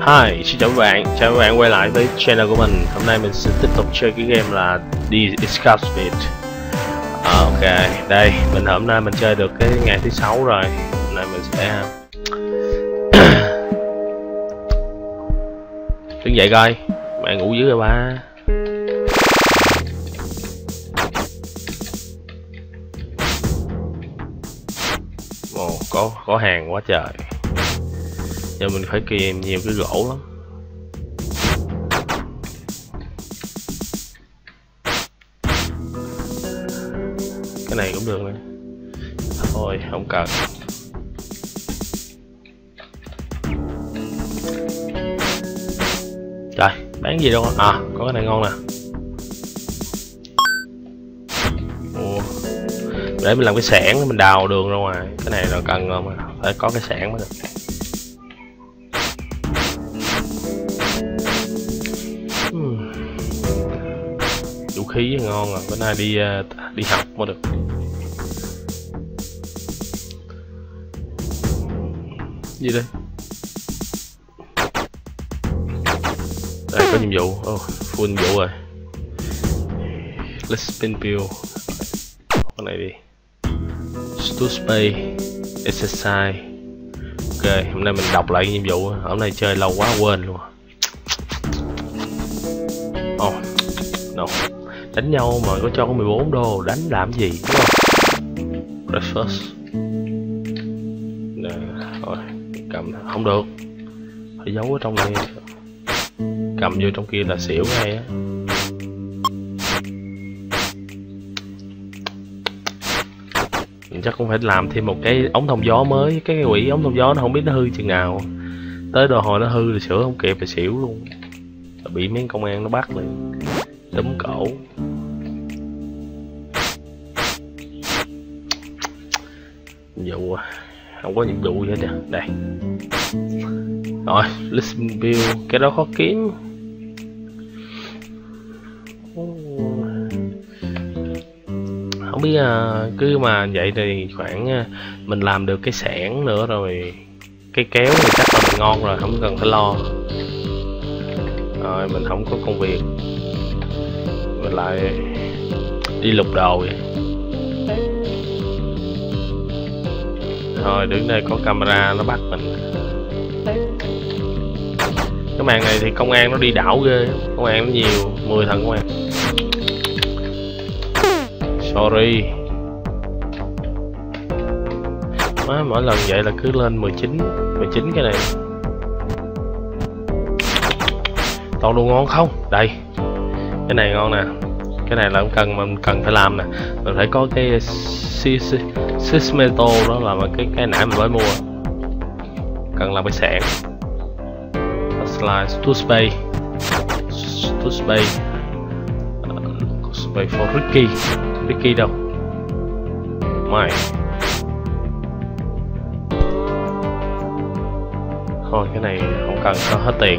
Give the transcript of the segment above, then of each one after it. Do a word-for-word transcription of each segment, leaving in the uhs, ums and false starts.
Hi, xin chào các bạn, chào các bạn quay lại với channel của mình. Hôm nay mình sẽ tiếp tục chơi cái game là The Escape Speed. à, Ok, đây, mình hôm nay mình chơi được cái ngày thứ sáu rồi. Hôm nay mình sẽ đứng dậy coi, mẹ ngủ dữ rồi ba. Ồ, có, có hàng quá trời. Giờ mình phải kìm nhiều cái gỗ lắm. Cái này cũng được nè. Thôi không cần. Trời, bán gì đâu. À, có cái này ngon nè. Ủa, để mình làm cái xẻng mình đào đường ra ngoài. Cái này là cần mà phải có cái xẻng mới được. Vũ khí ngon rồi, bữa nay đi đi học mới được. Gì đây? Đây có nhiệm vụ, oh, full nhiệm vụ rồi. Let's spin pill. Cái này đi. Stu space exercise. Ok, hôm nay mình đọc lại nhiệm vụ. Hôm nay chơi lâu quá quên luôn. Oh, no. Đánh nhau mà có cho có mười bốn đô, đánh làm gì đúng không? Breakfast. Nè, rồi, cầm không được. Phải giấu ở trong này. Cầm vô trong kia là xỉu ngay á. Mình chắc cũng phải làm thêm một cái ống thông gió mới. Cái quỷ ống thông gió nó không biết nó hư chừng nào. Tới đồ hồi nó hư là sửa không kịp là xỉu luôn. Là bị mấy công an nó bắt liền. Đấm cổ. Nhiệm vụ không có nhiệm vụ gì hết à. Đây rồi, listen bill, cái đó khó kiếm. Không biết uh, cứ mà vậy thì khoảng uh, mình làm được cái xẻng nữa rồi cái kéo thì chắc là mình ngon rồi, không cần phải lo. Rồi mình không có công việc, mình lại đi lục đồ vậy. Thôi đứng đây có camera nó bắt mình. Cái màn này thì công an nó đi đảo ghê. Công an nó nhiều, mười thằng công an. Sorry. Má, mỗi lần vậy là cứ lên mười chín mười chín cái này. Toàn đồ ngon không? Đây. Cái này ngon nè. Cái này là cũng cần mà mình cần phải làm nè. Mình phải có cái Sysmetal, đó là cái cái nãy mình mới mua. Cần làm cái xẻng. Slide to space. To space. Uh, space for Ricky. Ricky đâu? Mày. Thôi cái này không cần, có hết tiền.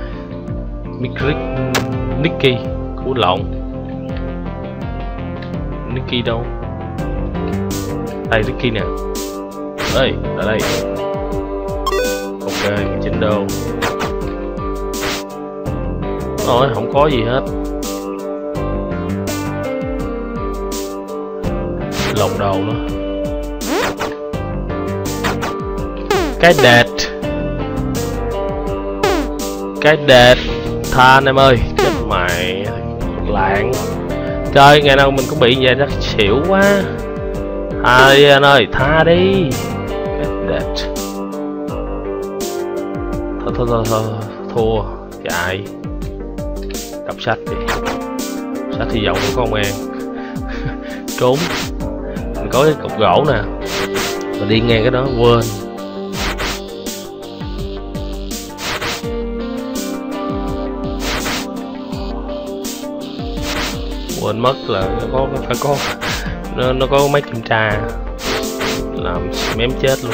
Nicky, cú lộn. Nicky đâu? Đây Ricky nè. Ê, ở đây. Ok, chín đô. Rồi, không có gì hết. Lộn đầu nữa. Cái đệt. Cái đệt. Tha anh em ơi. Chết mày. Lạng. Trời, ngày nào mình cũng bị vậy, rất xỉu quá. Tha đi anh ơi, tha đi. Cái đệt. Thôi thôi thôi thôi. Thua. Chạy. Đọc sách đi. Sách hy vọng của công an. Trốn. Mình có cái cục gỗ nè. Mình đi ngang cái đó quên. Quên mất là nó có phải có nó, nó có máy kiểm tra. Làm mém chết luôn.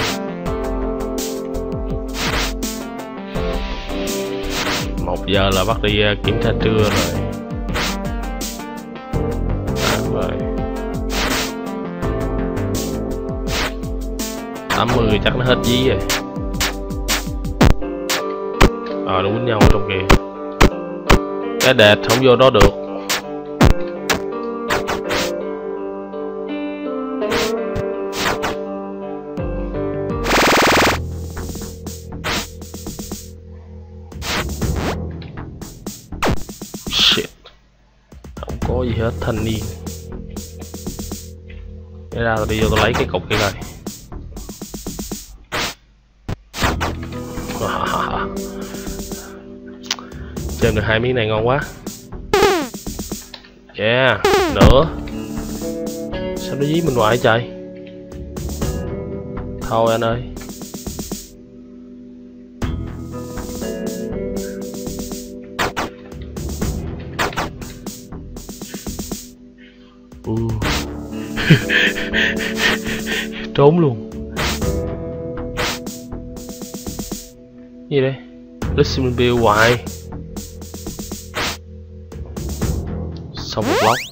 Một giờ là bắt đi kiểm tra trưa rồi. À, rồi. tám mươi chắc nó hết dí rồi. Ờ, nó quýnh nhau ở trong kia. Cái đệt không vô đó được. Shit. Không có gì hết thanh niên. Để ra tôi đi vô tôi lấy cái cục kia coi. Chơi được hai miếng này ngon quá. Yeah, nữa. Sao nó dí mình hoài trời. Thôi anh ơi. Uh. Trốn luôn. Gì đây? Listen Bill hoài. Xong một block.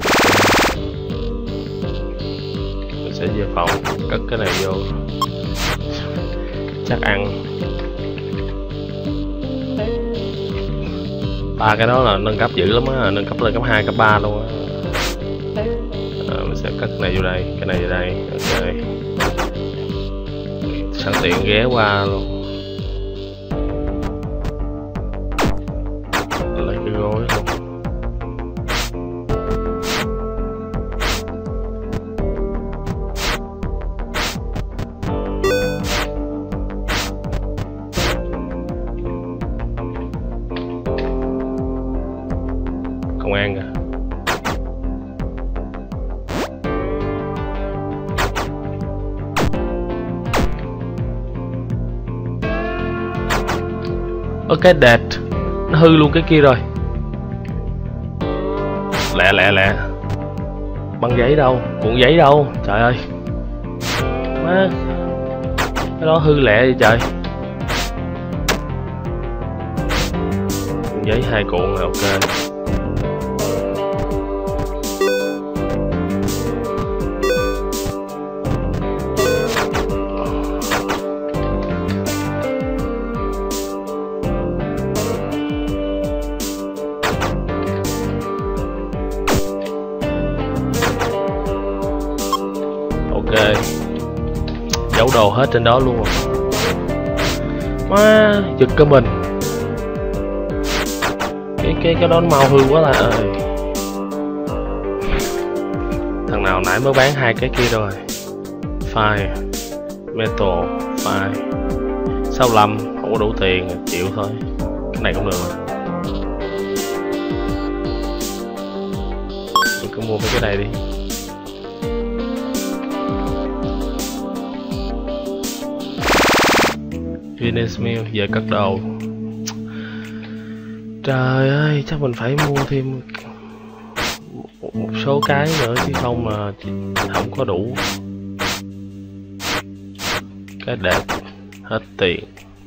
Mình sẽ về phòng cất cái này vô. Chắc ăn. Ba cái đó là nâng cấp dữ lắm á, nâng cấp lên cấp hai, cấp ba luôn á. À, mình sẽ cất cái này vô đây, cái này vô đây. Ok. Sẵn tiện ghé qua luôn. Lấy cái gối luôn. Công an kìa. Ok, đẹp. Nó hư luôn cái kia rồi. Lẹ lẹ lẹ. Băng giấy đâu? Cuộn giấy đâu? Trời ơi. Má. Cái đó hư lẹ vậy trời. Cuộn giấy hai cuộn rồi, ok. Ok. Giấu đồ hết trên đó luôn rồi. Má, giật cơ mình. Cái cái cái đó nó mau hư quá là ơi. Thằng nào nãy mới bán hai cái kia rồi. File metal file sáu mươi lăm, không có đủ tiền, chịu thôi. Cái này cũng được rồi. Mình cứ mua mấy cái này đi. Venus Mill, giờ cất đồ. Trời ơi, chắc mình phải mua thêm một, một số cái nữa chứ không mà không có đủ. Cái đẹp hết tiền.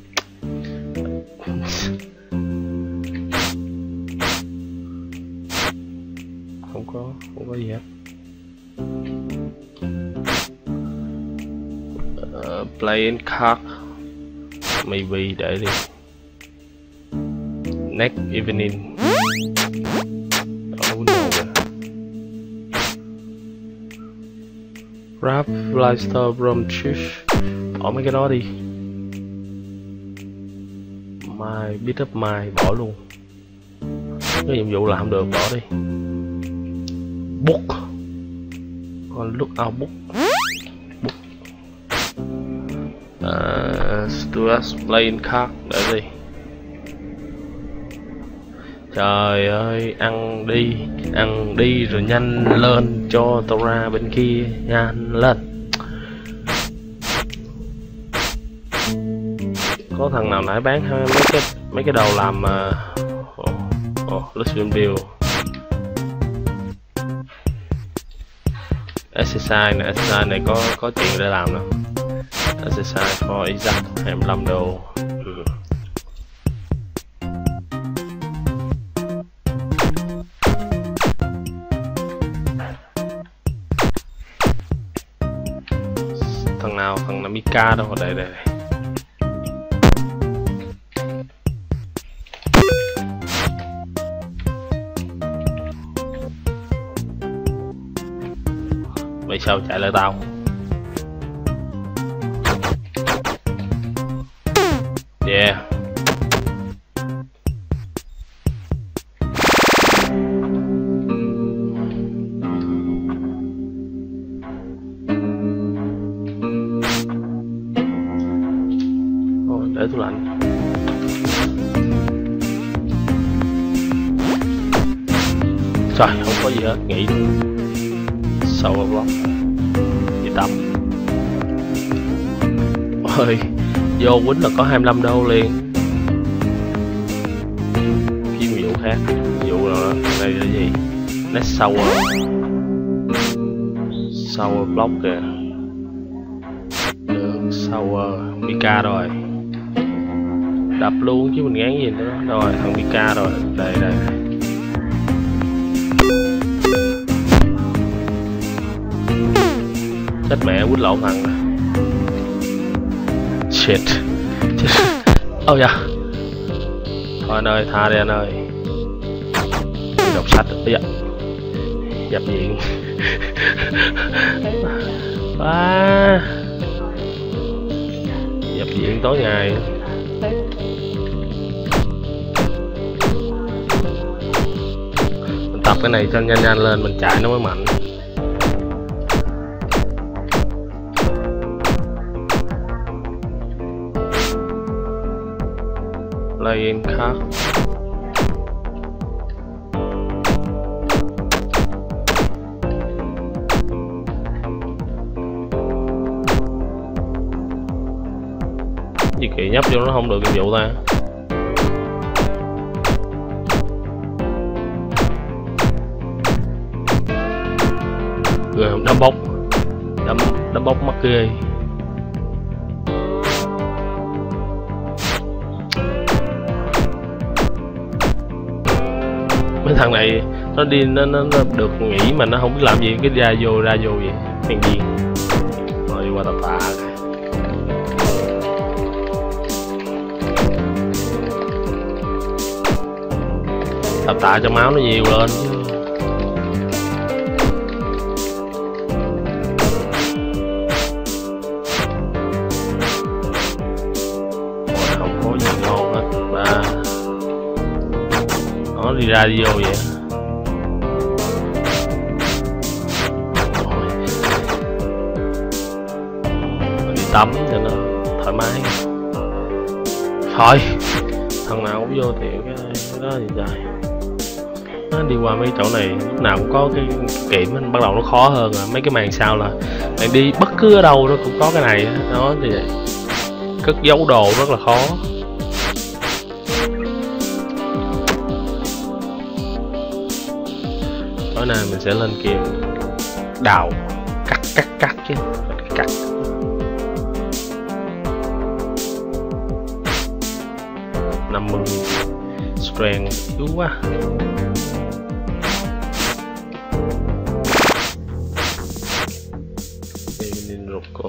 Không có, không có gì hết. Uh, playing card. Maybe để đi. Next evening. Oh no. Rap Leicester Bromwich. Bỏ mấy cái đó đi. Mai beat up mai bỏ luôn. Cái nhiệm vụ làm được bỏ đi. Book. Còn look out book. Book. Uh, Stuart playing card để đi. Trời ơi, ăn đi, ăn đi rồi nhanh lên cho tao ra bên kia, nhanh lên. Có thằng nào nãy bán mấy cái mấy cái đầu làm uh, oh, oh, Lesbian Bill. Exercise này, exercise này có có chuyện để làm nữa. Exercise for exact hai mươi lăm đô. Ừ. Thằng nào, thằng là Mika đâu, đây đây. mày sao chạy lại tao? Yeah. Rồi, để tủ lạnh. Trời, không có gì hết, nghỉ sau vlog đi tắm. Ôi, vô quýnh là có hai mươi lăm đô liền. Phim vụ khác, vụ nào đó, đây là gì? Next Sour Sour Block kìa. Được, Sour Mika rồi. Đập luôn chứ mình ngán gì nữa. Rồi, thằng Mika rồi, đây đây. Chết mẹ, quýnh lộn thằng này. Shit. Ôi da. Thôi anh ơi, tha đi anh ơi. Đi đọc sách. Ôi da. Nhập viện. À. Nhập viện tối ngày. Mình tập cái này cho nhanh nhanh lên, mình chạy nó mới mạnh. Playing card. Gì kỳ nhấp vô nó không được nhiệm vụ ta. Rồi đấm bốc, đấm đấm bốc mắc ghê. Mấy thằng này nó đi nó, nó, nó được nghỉ mà nó không biết làm gì, cái ra vô ra vô vậy hèn gì. Rồi đi qua tà tạ. Tà tạ cho máu nó nhiều lên chứ. Rồi không có gì ngon hết ba. Nó đi ra đi vô vậy. Rồi đi tắm cho nó thoải mái. Thôi thằng nào cũng vô thì cái đó gì trời. Nó đi qua mấy chỗ này lúc nào cũng có cái kiểm, nó bắt đầu nó khó hơn rồi. Mấy cái màn sau là mày đi bất cứ ở đâu nó cũng có cái này đó, như vậy. Cất giấu đồ rất là khó. Tối nay mình sẽ lên kia đào cắt cắt cắt chứ cắt. năm mươi strength yếu quá. Evening Rocco.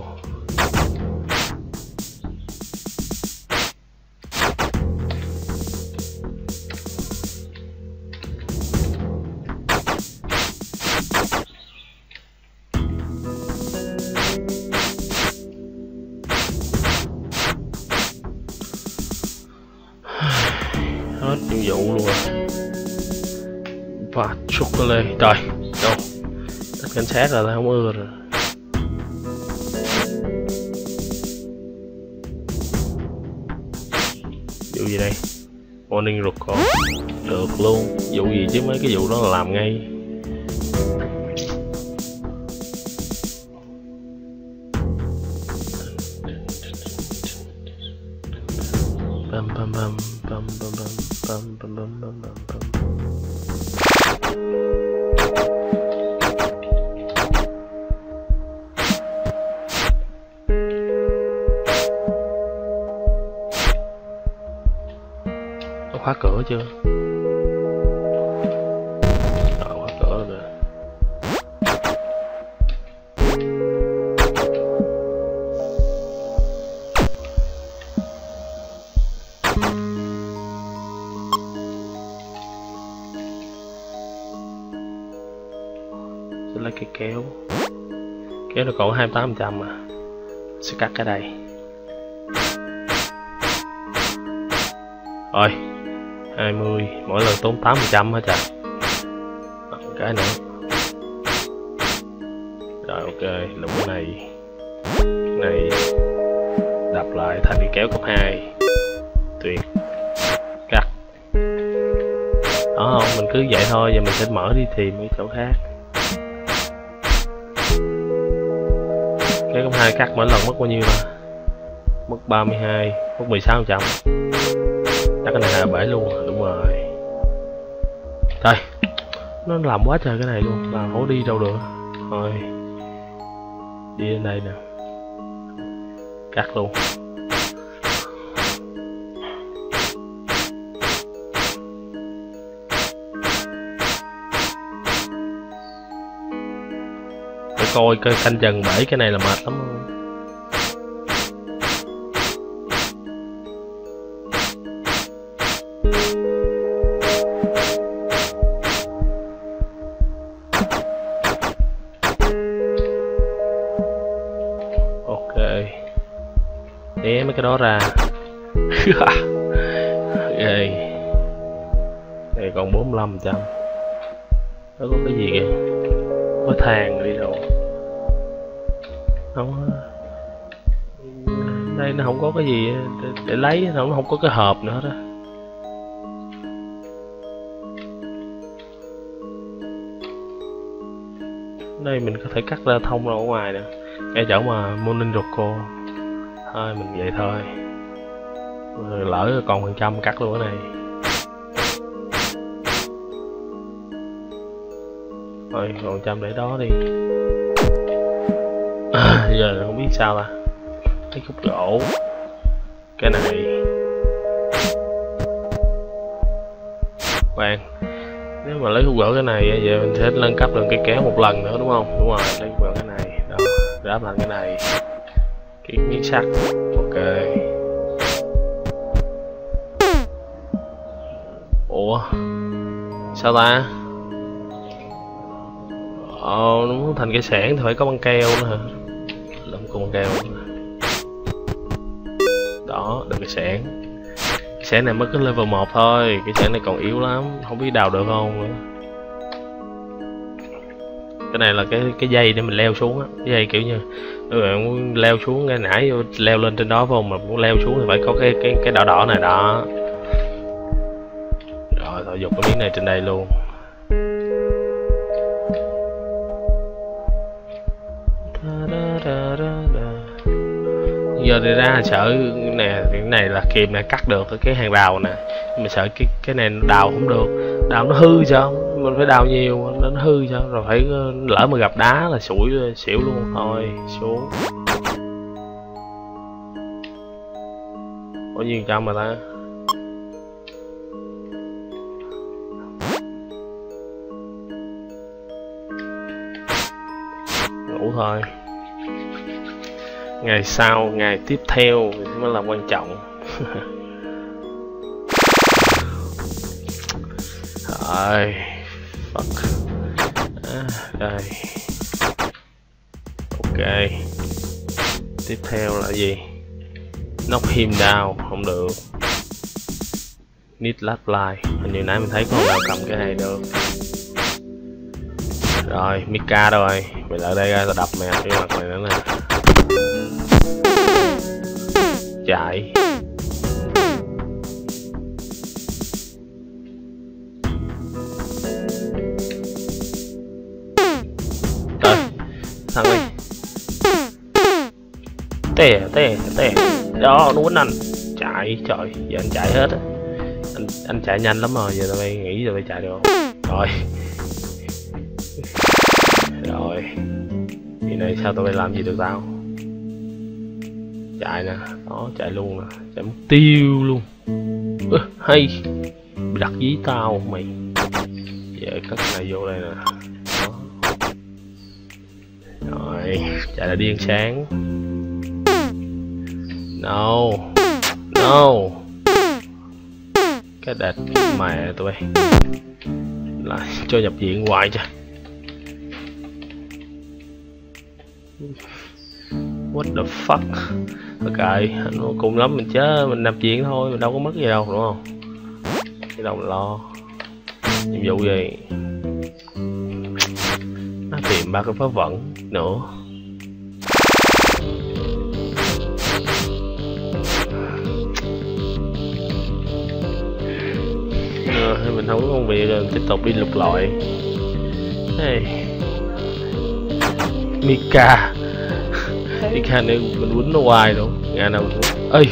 Hết nhiệm vụ luôn rồi. Và chúc nó lên. Trời, đâu tất cảnh sát là không ưa rồi. Vụ gì đây? Morning Rocco. Được luôn. Vụ gì chứ, mấy cái vụ đó là làm ngay. Bam bam bam bam bam bam bam bam bam bam bam. Nó khóa cửa chưa? Rồi khóa cửa rồi. Sẽ lấy cái kéo. Kéo nó còn hai mươi tám phần trăm mà. Sẽ cắt cái đây. Rồi hai mươi, mỗi lần tốn tám phần trăm hết trời. Cái nữa. Rồi ok, lúc cái này cái này đập lại thành cái kéo cấp hai. Tuyệt. Cắt. Đó không, mình cứ vậy thôi, giờ mình sẽ mở đi tìm cái chỗ khác. Kéo cấp hai cắt mỗi lần mất bao nhiêu mà? Mất ba mươi hai, mất mười sáu phần trăm. Chắc cái này là bể luôn, đúng rồi. Thôi, nó làm quá trời cái này luôn, mà không đi đâu được. Thôi, đi đến đây nè, cắt luôn. Phải coi coi canh chừng bể cái này là mệt lắm không? Né mấy cái đó ra. Ghê. Đây còn bốn mươi lăm phần trăm. Nó có cái gì kìa? Có than đi đâu? Không. Đây nó không có cái gì để, để lấy, nó không có cái hộp nữa đó. Đây mình có thể cắt ra thông ra ở ngoài nè. Cái chỗ mà Morning Roco. Thôi mình vậy thôi. Lỡ còn phần trăm cắt luôn cái này. Thôi còn trăm để đó đi. À, giờ không biết sao ta. Cái khúc gỗ. Cái này. Khoan. Nếu mà lấy khúc gỗ cái này giờ mình sẽ nâng cấp được cái kéo một lần nữa đúng không? Đúng rồi, lấy khúc gỗ cái này. Đó, ráp lại cái này. Cái miếng sắt. Ok. Ủa sao ta? Ờ nó muốn thành cây xẻng thì phải có băng keo nữa hả? Làm con băng keo nữa. Đó, được cái xẻng. Cái xẻng này mới có level một thôi. Cái xẻng này còn yếu lắm. Không biết đào được không nữa. Cái này là cái cái dây để mình leo xuống á. Cái dây kiểu như các bạn muốn leo xuống ngay nãy leo lên trên đó phải không, mà muốn leo xuống thì phải có cái cái cái đỏ đỏ này đó. Rồi thôi dục cái miếng này trên đây luôn. Giờ đi ra sợ nè, cái này là kìm này cắt được cái hàng rào nè, mình sợ cái cái này đào không được, đào nó hư sao, mình phải đào nhiều nó hư sao, rồi phải lỡ mà gặp đá là sủi xỉu luôn. Thôi xuống bao nhiêu trăm mà ta. Ngủ thôi, ngày sau ngày tiếp theo mới là quan trọng. Rồi fuck. À, đây ok, tiếp theo là gì? Knock him down không được. Need last line, hình như nãy mình thấy con nào cầm cái này được. Rồi Mika đâu rồi, mày lại đây ra tao đập mày cái mặt này nữa nè. Chạy. Trời, thằng này tè tè tè đó, nó quýnh anh. Chạy, trời, giờ anh chạy hết á. Anh anh chạy nhanh lắm rồi, giờ tụi bay nghĩ tụi bay chạy được không? Rồi. Rồi. Thì này sao tụi bay làm gì được tao? Chạy nè, đó, chạy luôn nè, chạy mất tiêu luôn. Ơ, hay. Bị đặt dí tao mày. Giờ cất này vô đây nè. Đó. Rồi, chạy là điên sáng. No. No. Cái đệt mẹ tụi bay. Lại cho nhập viện hoài chứ. What the fuck. Ok, nó cùng lắm mình chết mình nạp chuyện thôi, mình đâu có mất gì đâu đúng không? Cái đâu mình lo. Nhiệm vụ gì? Nó tìm ba cái phá vận nữa. Ờ, mình không có công việc rồi, tiếp tục đi lục lọi. Hey. Mika. Mika này mình quýnh nó hoài luôn, ngày nào mình quýnh. Ê,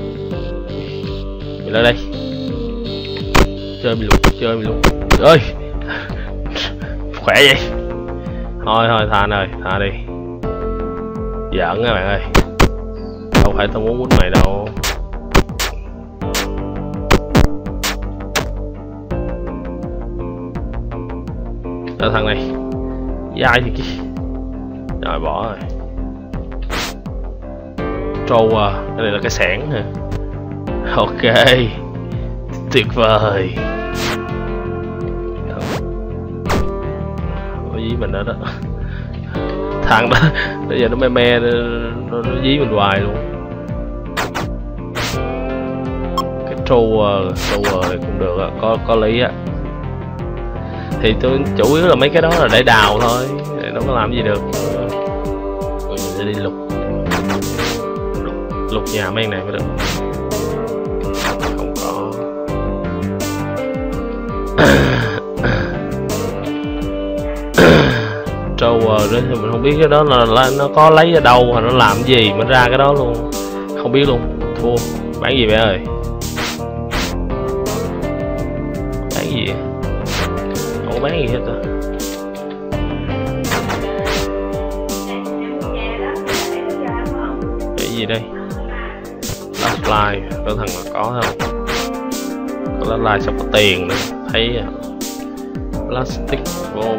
mình lại đây. Chơi mình lục, chơi mình lục. Ơi, khỏe vậy. Thôi thôi tha rồi, tha đi. Giỡn các bạn ơi. Đâu phải tao muốn quýnh mày đâu. Cho thằng này dai thì kia. Rồi bỏ rồi. Trâu à, cái này là cái xẻng hả? Ok, tuyệt vời. Có dí mình đó đó. Thằng đó bây giờ nó me me nó, nó, nó dí mình hoài luôn. Cái trâu trâu này cũng được á, có có lý á. Thì tôi chủ yếu là mấy cái đó là để đào thôi, nó có làm gì được. Mình sẽ đi lục lục, lục nhà mấy này mới được. Không có. Trâu đó thì mình không biết cái đó là, là nó có lấy ở đâu hoặc nó làm gì mới ra cái đó luôn, không biết luôn. Thua. Bán gì vậy ơi? Bán gì vậy? Không bán gì hết à? Cái gì đây? Last line, có thằng là có không? Có last line sao có tiền nữa? Thấy à? Plastic bomb.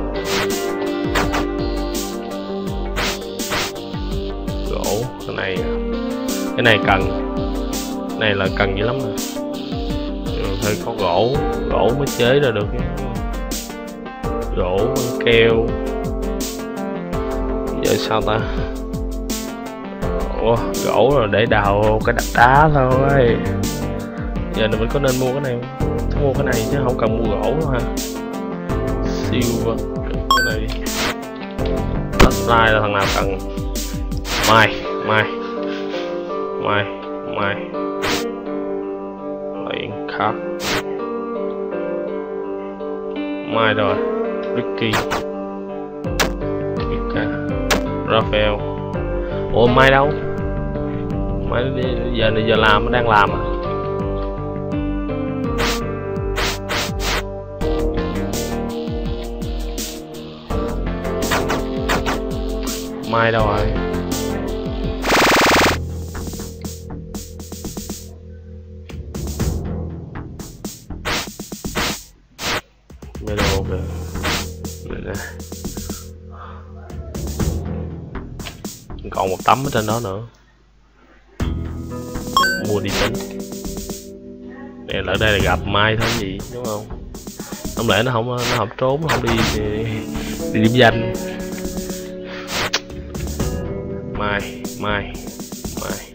Gỗ, cái này cái này cần, cái này là cần dữ lắm rồi. Thôi có gỗ, gỗ mới chế ra được. Gỗ, keo. Giờ sao ta? Ủa, gỗ rồi để đào cái đá đá thôi. Giờ mình có nên mua cái này không? Tôi mua cái này chứ không cần mua gỗ đâu ha. Siêu cái này. Slide là thằng nào cần? Mai, mai, mai, mai. Luyện khác. Mai rồi. Ricky, Mika, Raphael. Ủa mai đâu? Mai giờ này giờ làm, đang làm à? Mai đâu rồi? Mai đâu kìa. Còn một tấm ở trên đó nữa. Mua đi tính. Nè ở đây là gặp Mai thôi gì đúng không? Không lẽ nó không nó không trốn, nó không đi đi, đi điểm danh. Mai, Mai, Mai.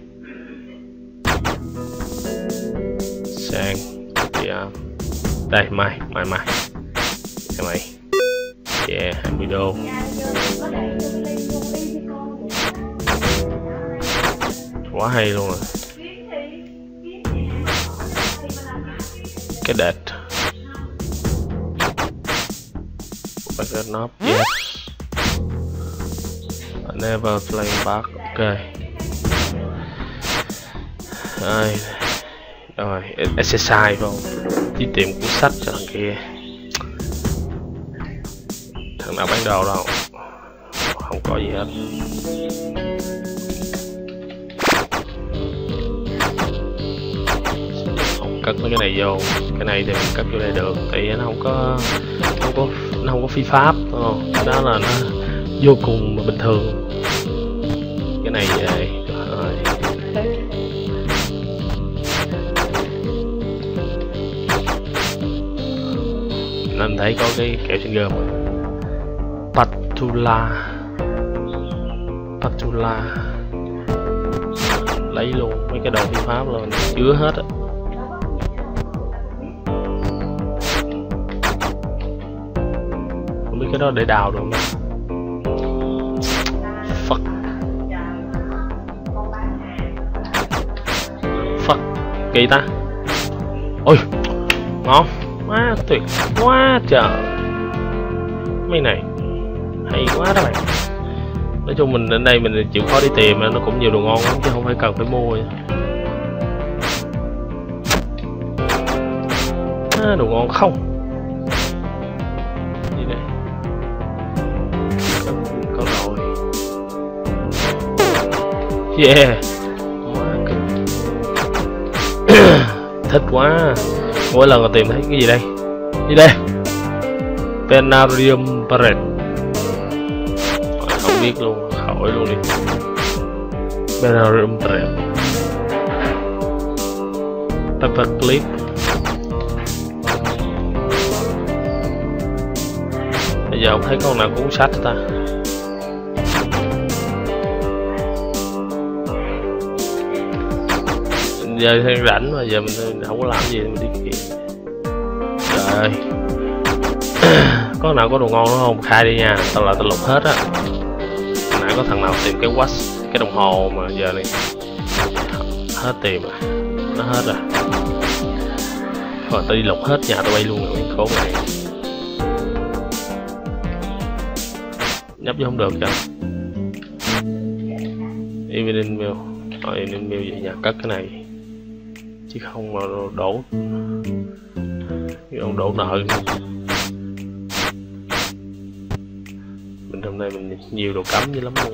Sang, yeah. Đây Mai, Mai, Mai. Cái mày. Yeah, hai mươi đô. Quá hay luôn rồi. Cái đệt. Back knob, yes. I never play back. Ok. Đây. Rồi, exercise không? Đi tìm cuốn sách cho thằng kia. Thằng nào bán đồ đâu. Không có gì hết. Không cất mấy cái này vô. Cái này thì mình cất vô đây được. Tại nó không có không có nó không có phi pháp, đúng không? Cái đó là nó vô cùng bình thường. Cái này về rồi. Nên thấy có cái kẹo trên gồm Patula. Nebula lấy luôn mấy cái đồ phi pháp luôn, chứa hết á. Không biết cái đó để đào được không? Fuck. Fuck. Kỳ ta. Ôi ngon quá, tuyệt quá trời. Mấy này hay quá đó bạn. Nói chung mình đến đây mình chịu khó đi tìm, nó cũng nhiều đồ ngon lắm chứ không phải cần phải mua. À, đồ ngon không gì đây, có rồi. Yeah thích quá. Mỗi lần mà tìm thấy cái gì đây, gì đây, Venarium Parade, không biết luôn, khỏi luôn đi. Venarium Parade, Paper Clip, bây giờ không thấy con nào cuốn sách ta. Giờ đang rảnh mà giờ mình không có làm gì mình đi kìa. Trời ơi. Có nào có đồ ngon nữa không? Khai đi nha, tao là tao lục hết á. Hồi nãy có thằng nào tìm cái watch, cái đồng hồ mà giờ này hết tìm rồi, nó hết rồi. Rồi tao đi lục hết nhà tao bay luôn rồi, khốn này. Nhấp vô không được kìa. Evening mail, rồi evening mail vậy nhà cất cái này. Chứ không mà đổ ông đổ nợ. Mình hôm nay mình nhiều đồ cấm dữ lắm luôn.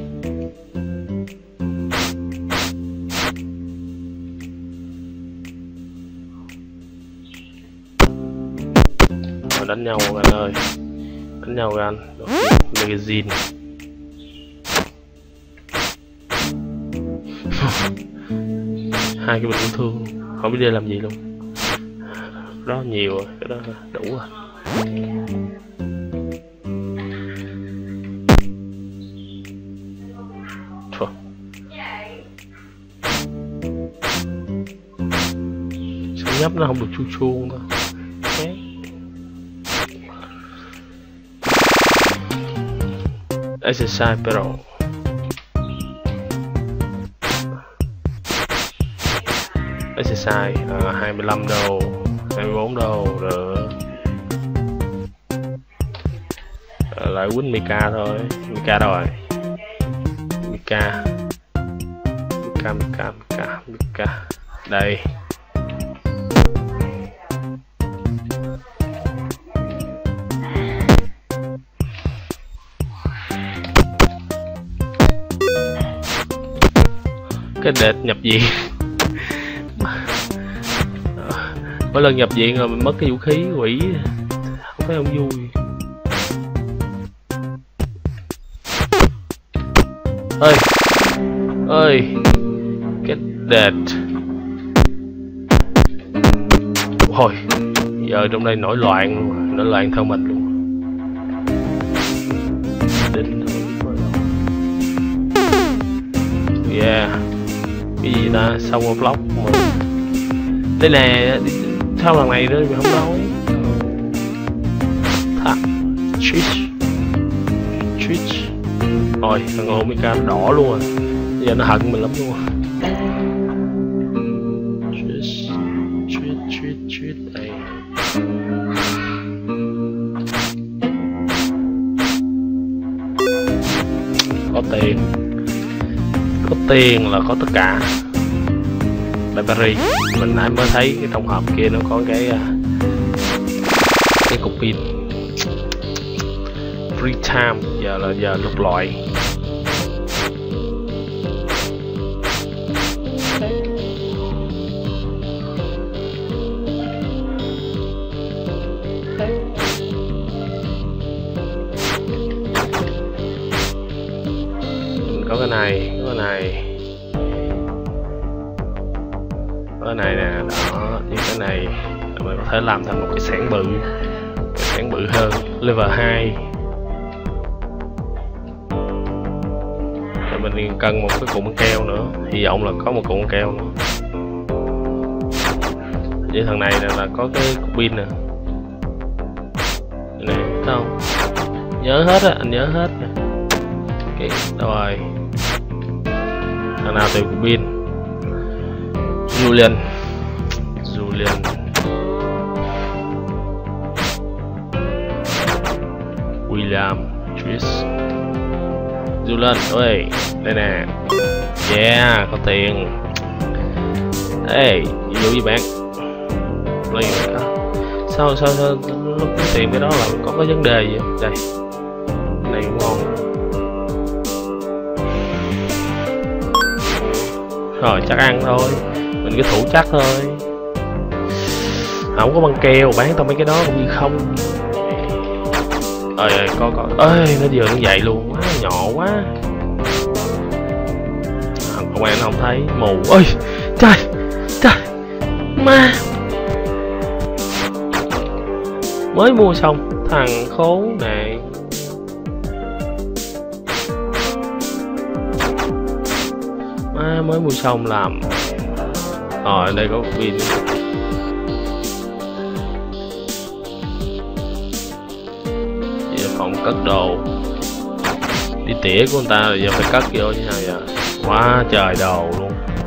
Mà đánh nhau anh ơi, đánh nhau anh. Magazine hai cái bình ung thương không biết đây làm gì luôn, đó nhiều rồi, cái đó đủ rồi. Thôi. Sao nhấp nó không được chu chuông đâu. Exercise pedal. Exercise à, hai mươi lăm đô, hai mươi bốn đô được. À, lại quýnh Mika thôi. Mika rồi. Mika. Mika, Mika, Mika, Mika. Đây. Cái đệt nhập viện. Mỗi lần nhập viện rồi mình mất cái vũ khí quỷ, không phải không vui. Ơi ơi cái đệt. Hồi giờ trong đây nổi loạn luôn, nổi loạn theo mình luôn. Đinh thôi. Yeah, cái gì ta, xong một vlog mà đây nè. Sao lần này nữa mình không nói thật. Twitch Twitch rồi thằng Omega đỏ luôn rồi, bây giờ nó hận mình lắm luôn. Twitch Twitch Twitch Twitch đây. Có tiền, có tiền là có tất cả. Library mình nãy mới thấy cái trong hộp kia nó có cái cái cục pin. Free time giờ là giờ lục loại. Mình có cái này, có cái này. Cái này nè, đó, như cái này mình có thể làm thành một cái xẻng bự, cái xẻng bự hơn, level hai. mình cần một cái cuộn băng keo nữa, hy vọng là có một cuộn băng keo nữa. Với thằng này là, là có cái cục pin nè, này thấy không, nhớ hết á, anh nhớ hết nè. Cái rồi thằng nào tìm cục pin. Julian Julian William Tris Julian ơi, đây nè. Yeah, có tiền. Ê, vụ gì bạn? Lấy cái sao sao sao lúc có tiền cái đó là có cái vấn đề gì không? Đây, này ngon. Rồi chắc ăn thôi, mình cứ thủ chắc thôi. Không có băng keo, bán tao mấy cái đó cũng như không. Ơi ơi, có có. Ơi, nó vừa nó vậy luôn, quá nhỏ quá. À, công an nó không thấy, mù. Ơi, trời, trời, ma. Mới mua xong, thằng khốn này. À, mới mua xong làm. Rồi đây có pin. Giờ phòng cất đồ. Đi tỉa của người ta rồi giờ phải cất vô như nào giờ. Quá trời đồ luôn.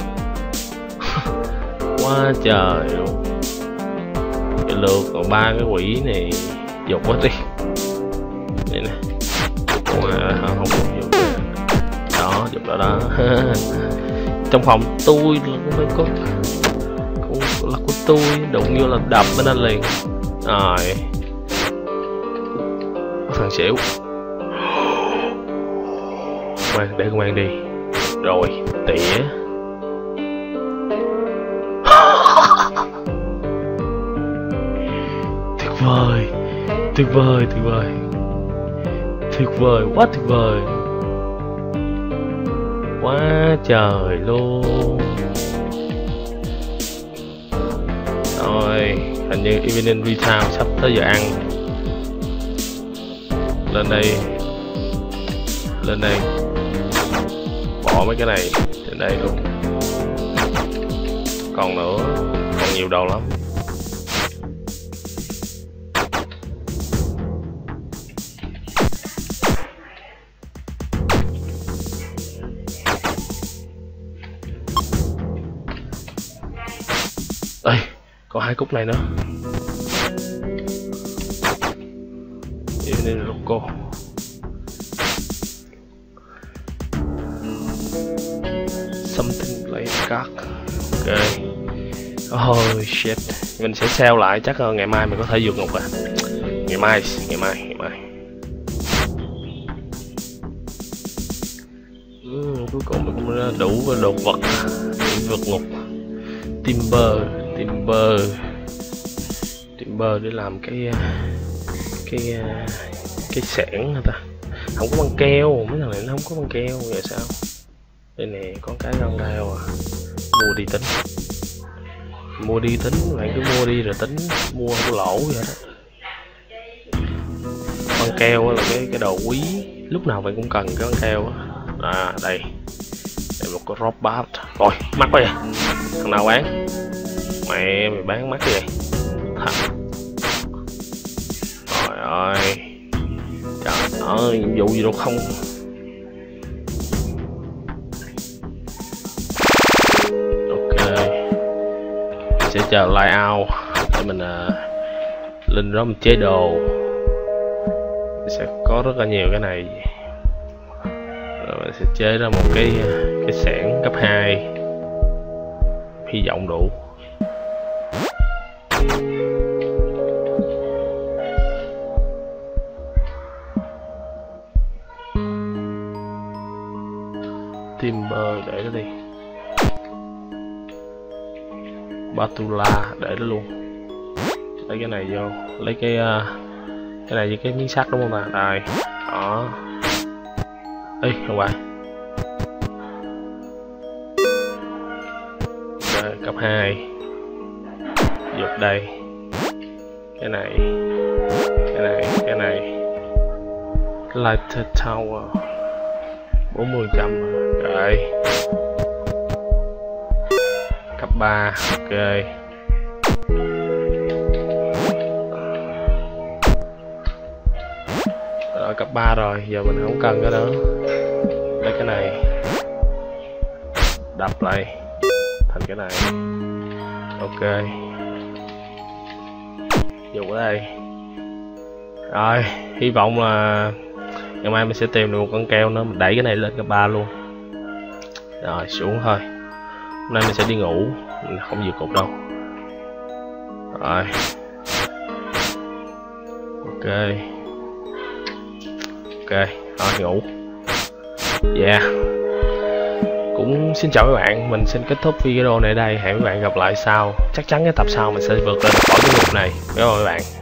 Quá trời luôn. Cái lượt còn ba cái quỷ này dục quá đi. Đây nè. Không không dục đó, dục đó đó. Trong phòng tôi là cũng có, cũng là của tôi, đụng vô là đập bên anh liền. Rồi thằng xỉu. Ngoan, để công an đi. Rồi tỉa. Tuyệt vời, tuyệt vời, tuyệt vời, tuyệt vời, quá tuyệt vời, quá trời luôn. Rồi hình như evening retail sắp tới giờ ăn. Lên đây, lên đây, bỏ mấy cái này trên đây luôn. Còn nữa, còn nhiều đồ lắm. Đây, còn hai cúc này nữa. Đây là logo. Something like card. Ok. Oh shit. Mình sẽ sell lại, chắc là ngày mai mình có thể vượt ngục à. Ngày mai, ngày mai, ngày mai. Ừ, cuối cùng mình cũng đã đủ đồ vật để vượt ngục. Timber, timber, timber để làm cái cái cái xẻng hả ta? Không có băng keo, mấy thằng này nó không có băng keo, vậy sao? Đây nè, có cái băng keo à. Mua đi tính, mua đi tính, bạn cứ mua đi rồi tính, mua không lỗ vậy đó. Băng keo là cái cái đồ quý, lúc nào bạn cũng cần cái băng keo á. À đây, đây một cái robot, rồi mắc quá vậy, thằng nào bán? Mẹ mày bán mắc vậy thật. Trời ơi, trời ơi, nhiệm vụ gì đâu không. Ok, mình sẽ chờ layout để mình uh, lên đó mình chế đồ. Mình sẽ có rất là nhiều cái này, rồi mình sẽ chế ra một cái cái xẻng cấp hai, hy vọng đủ. Timber để nó đi, Batula để nó luôn. Lấy cái này vô, lấy cái uh, cái này với cái miếng sắt đúng không ta? Đây, đó. Ê, không phải. Đây, cấp hai. Dục đây. Cái này, cái này, cái này. Lighter tower. bốn mươi phần trăm rồi. Cấp ba, ok. Rồi cấp ba rồi, giờ mình không cần cái nữa. Lấy cái này đập lại thành cái này, ok. Dùng ở đây. Rồi, hy vọng là ngày mai mình sẽ tìm được một con keo nữa, mình đẩy cái này lên cấp ba luôn. Rồi xuống thôi. Hôm nay mình sẽ đi ngủ, mình không vượt cột đâu. Rồi. Ok. Ok, rồi ngủ. Yeah. Cũng xin chào các bạn, mình xin kết thúc video này ở đây. Hẹn các bạn gặp lại sau. Chắc chắn cái tập sau mình sẽ vượt lên khỏi cái ngục này. Cảm ơn các bạn.